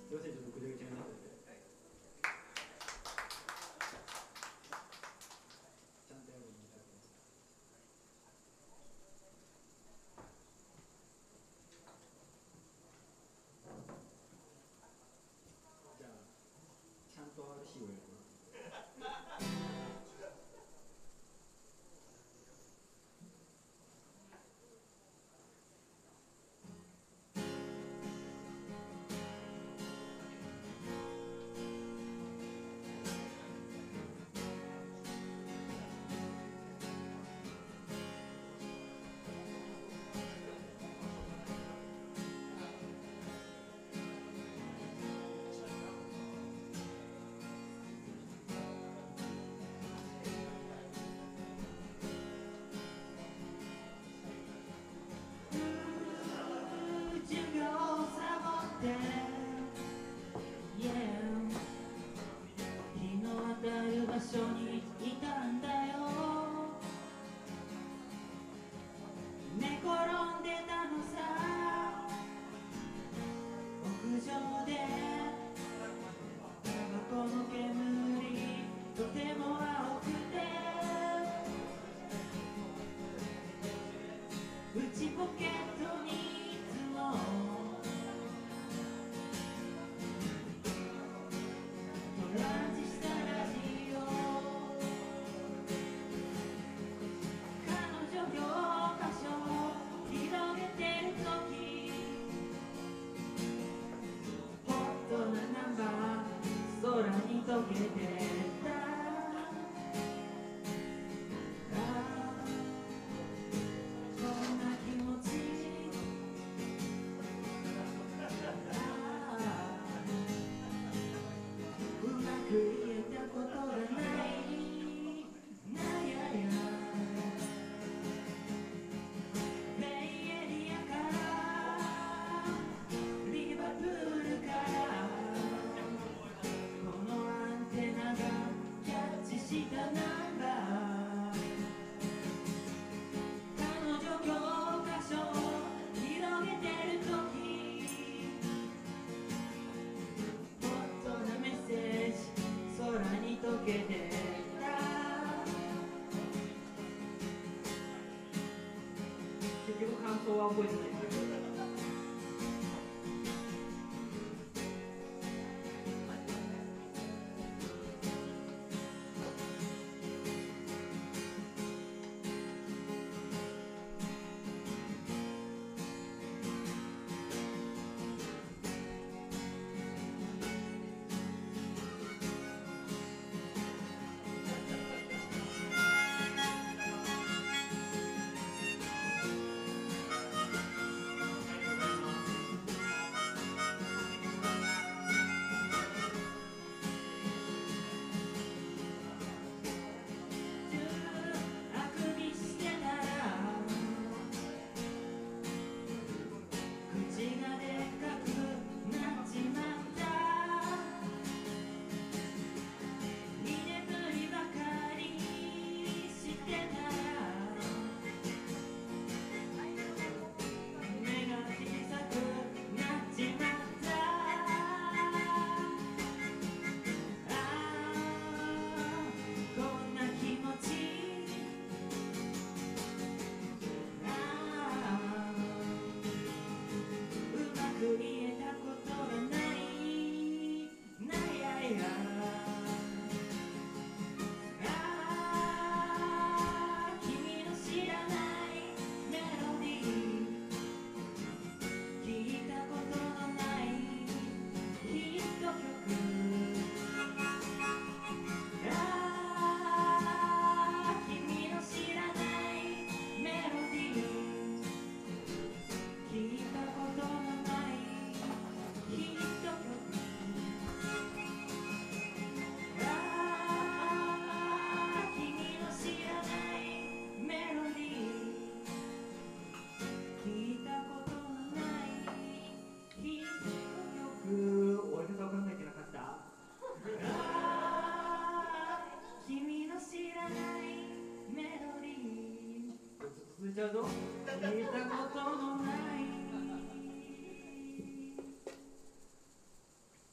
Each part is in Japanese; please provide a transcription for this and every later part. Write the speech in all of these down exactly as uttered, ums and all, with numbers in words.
すいません、ちょっとぐちゃぐちゃになってて。ちゃんとやるのになってます。じゃあ、ちゃんと アールシー をやります。 場所にいたんだよ。寝転んでたのさ、屋上でタバコの煙とても青くて、内ポケットにいつもトランジスタラジオ、彼女教科書を広げてるとき、ホットなナンバー空に溶けてた。言えたことがないなやや、ベイエリアからリバプールから、このアンテナがキャッチしたナンバー、彼女教科書を広げてるとき、ホットなメッセージ空に溶けてた。 結局感想は覚えてないですけど、 言えたことがないなやや、ああ君の知らないメロディー、聞いたことのないヒット曲、ああ君の知らないメロディー、聞いたことのないヒット曲、ああ君の知らないメロディー、聞いたことのないヒット曲、 終わり方を考えてなかった。 ああ君の知らないメロディー、 ずっと続いちゃうぞ。 聞いたことのない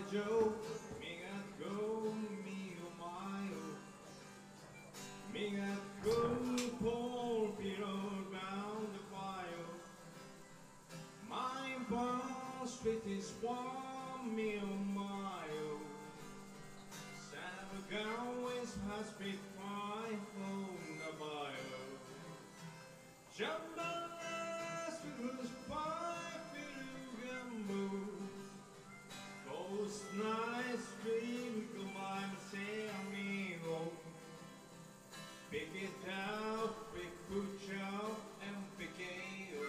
Joe, me got go, me oh my oh. Me got go, Paul Pillow round the fire. My boss with his warm, me oh my oh. Santa Gowins has been fine on the bio. Jambalast with his five Pillow Ghost nice dream, come on, say amigo. Pick it out, pick Pucho and pick ale.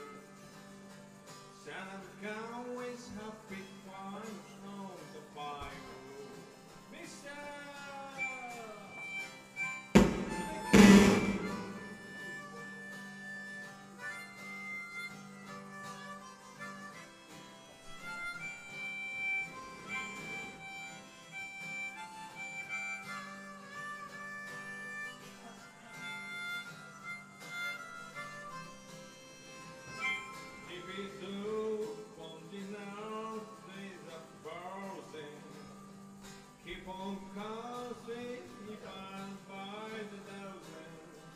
Santa Gowins have been fine on the bio. Mister keep on causing, keep on by the dozen.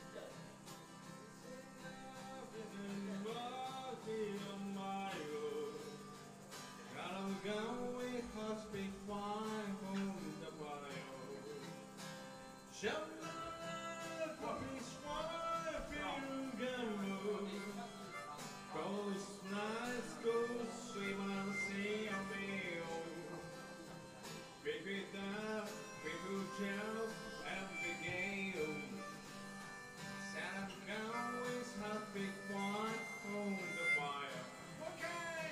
Gotta go with hospital fine on the bio. Shabbat coffee swine, Pilgrim. Goes nice, goes swim on the sea of meal. Pick it up, pick it up, and begin. Santa Gowins have big fun on the fire. Okay!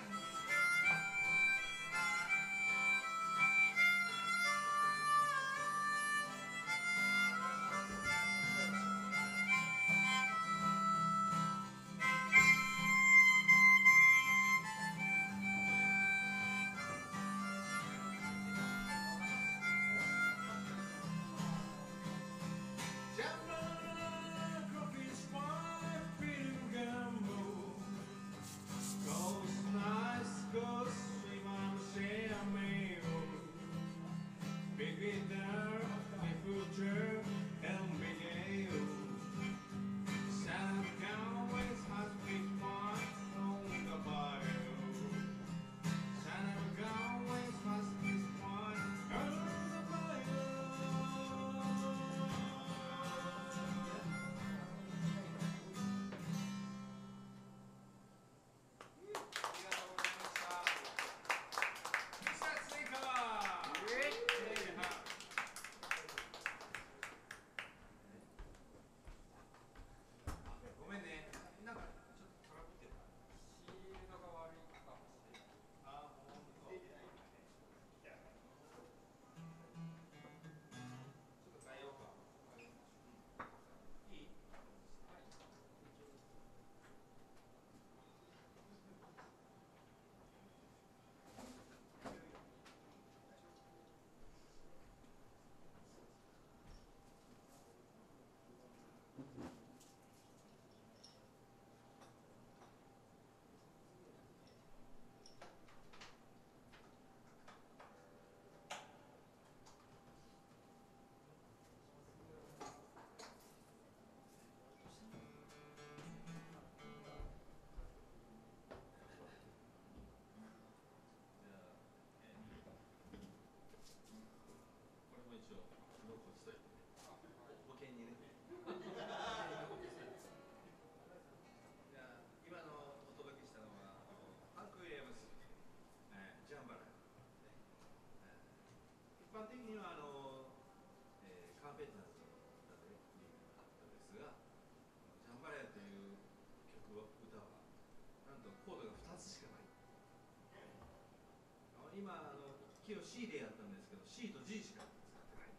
C でやったんですけど C と G しか使ってないんです。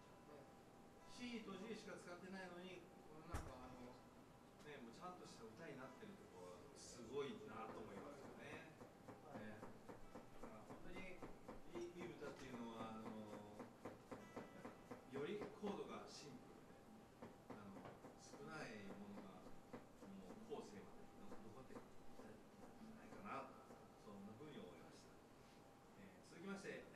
C と G しか使ってないのにこのなんかあのねもうちゃんとした歌になってるところすごいなと思いますよね。ね本当にいい、いい歌っていうのはあのよりコードがシンプルであの少ないものがもう後世まで残っていくんじゃないかなそんなふうに思いました。えー、続きまして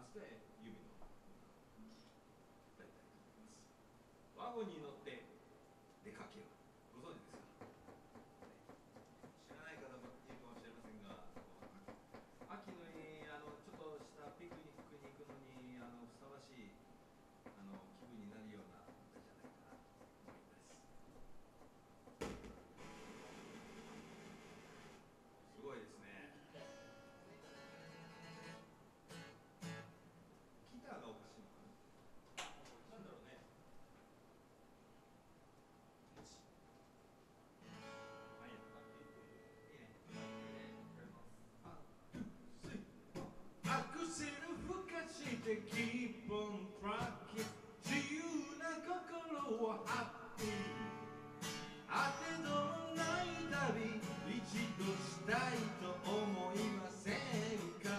ますと指の大体と思います。ワゴンに乗って出かける、ご存知ですか？知らない方もいるかもしれませんが、秋のにあのちょっとしたピクニックに行くのにあのふさわしいあの気分になるような歌じゃないかなと思います。すごいですね。ギターがおかしいのかな。なんだろうね。アクセルふかしてキープオントラッキン、自由な心をハッピー、当てどもない旅一度したいと思いませんか？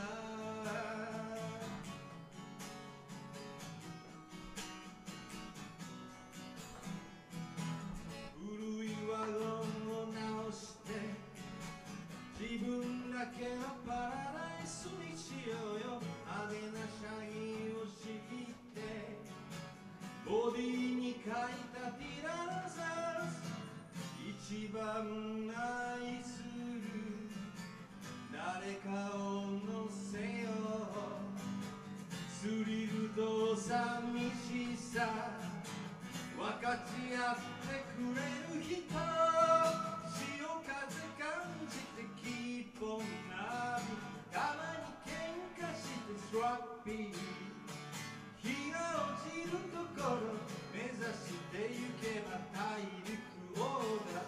古いワゴンを直して自分だけのパラダイスにしようよ。派手なシャギを敷いてボディに書いたティラノサウルス、一番愛する誰かを乗せよう。スリルと寂しさ分かち合ってくれる人、潮風感じてキープオンナビ、たまに喧嘩してストラッピー、日が落ちるところ目指してゆけば大陸横断。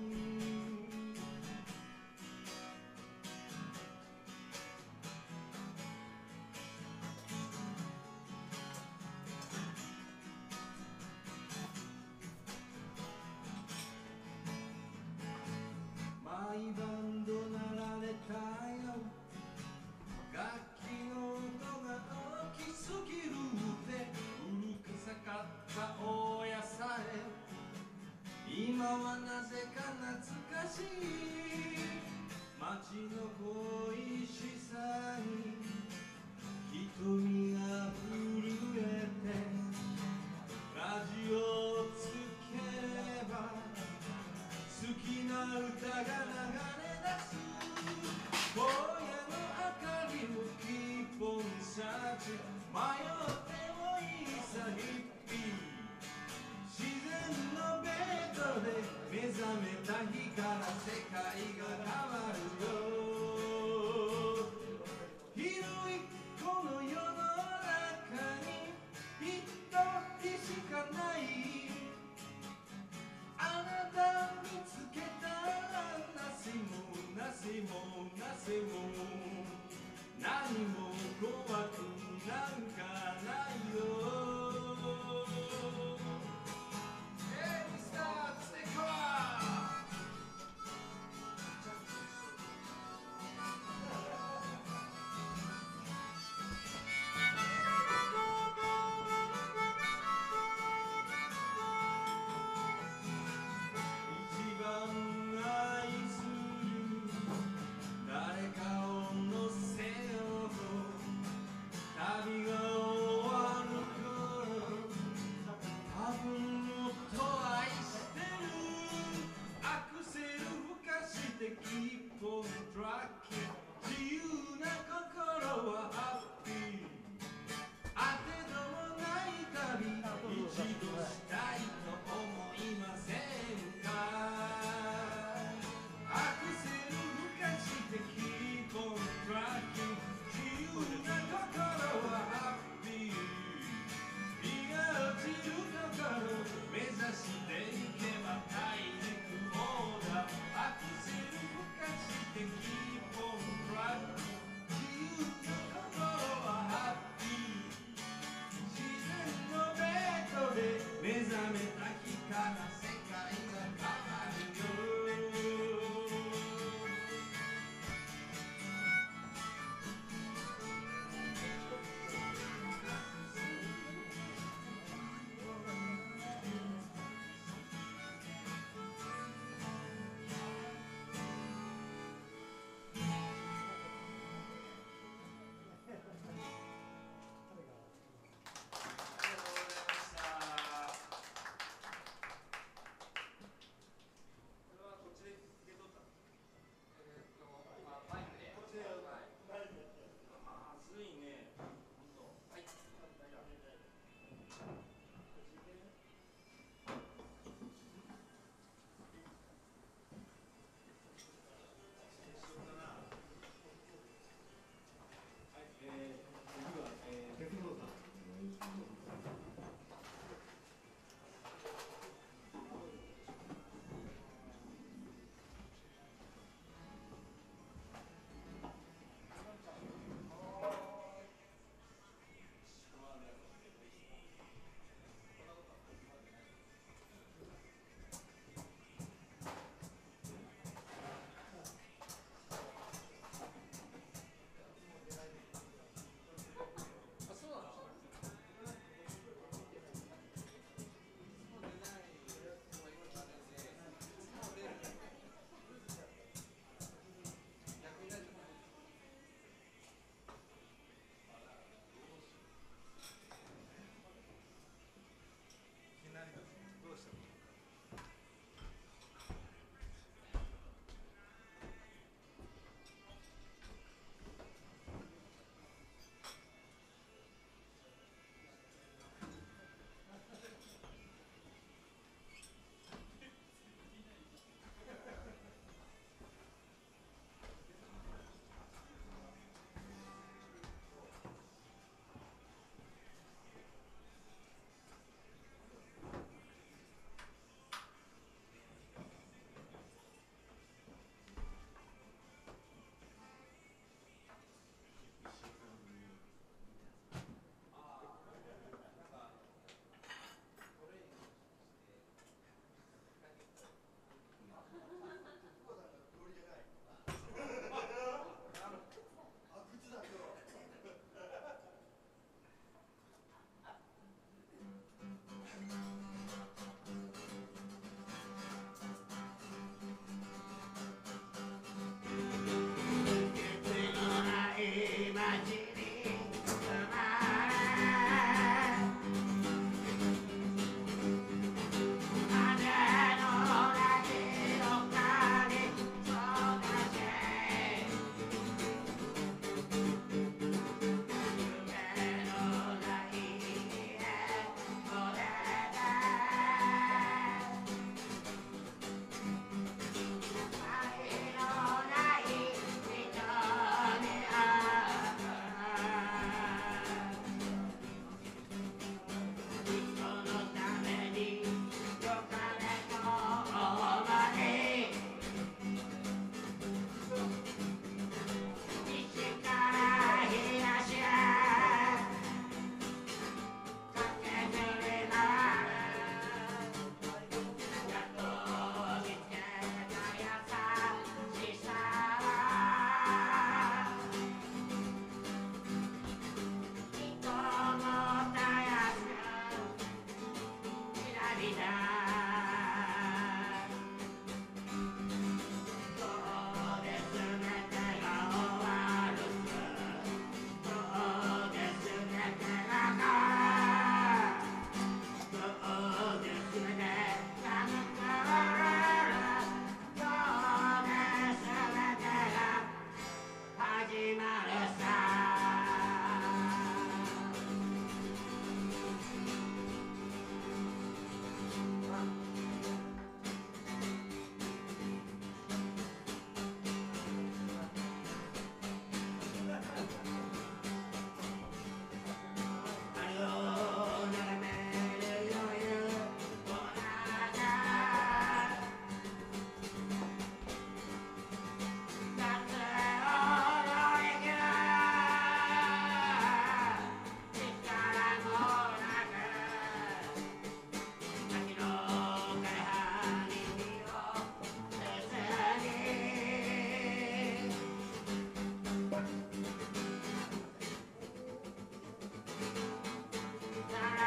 マイバンド鳴られたよ、楽器の音が大きすぎるってうるさかった大家さえ今はなぜか懐かしい。街の恋しさに瞳が震えてラジオをつければ好きな歌が流れ出す。荒野の明かりをキープオンサーチ、迷ってもいいさヒッピー、自然のベッドで目覚めた日から世界が変わるよ。広いこの世の中に一人しかないあなた見つけたらなしもなしもなしも何も怖くなんか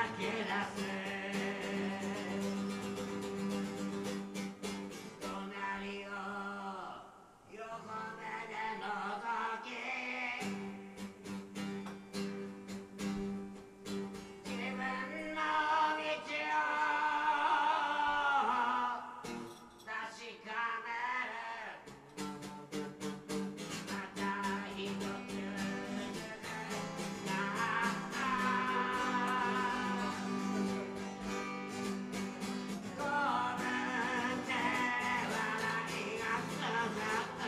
け出す隣を横目で覗き自分の道を確かめるまた一つなあごめんって笑いがつながった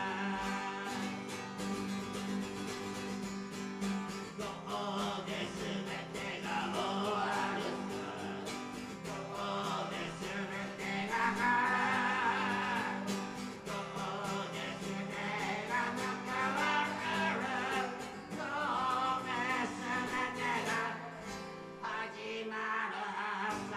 どこで全てが終わるかどこで全てが変わるどこで全てがなくなるどこで全てが始まるさ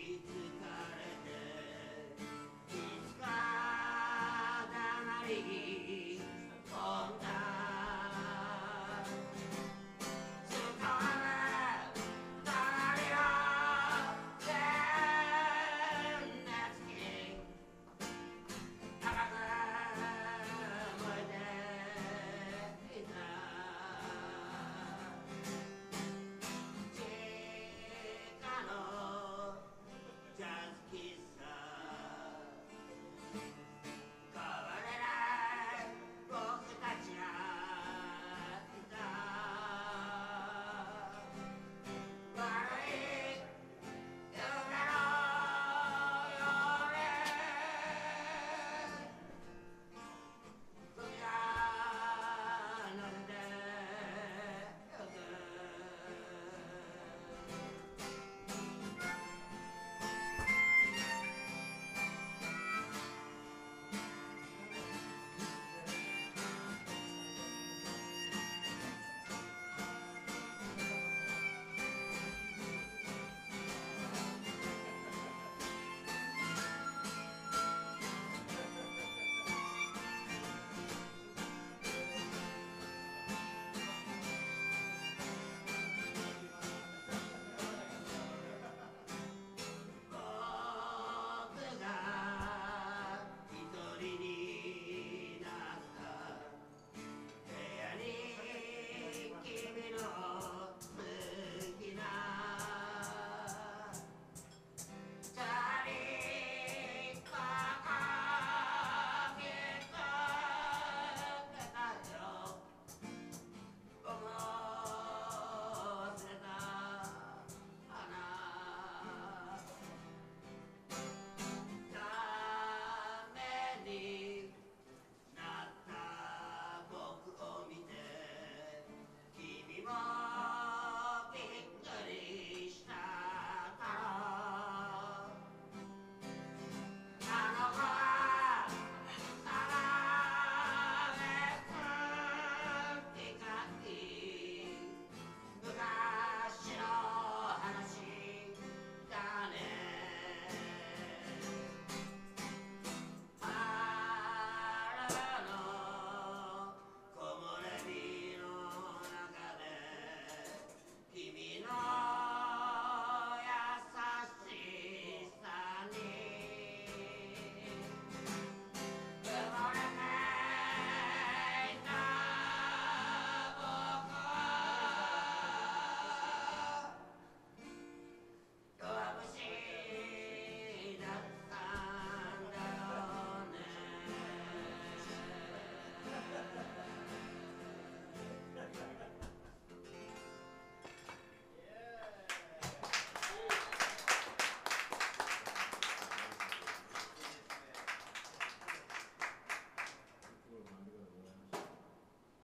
い